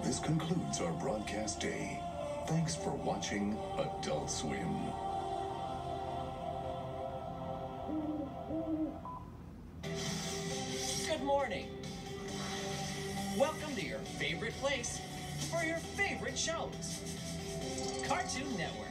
This concludes our broadcast day. Thanks for watching Adult Swim. Good morning. Welcome to your favorite place for your favorite shows. Cartoon Network.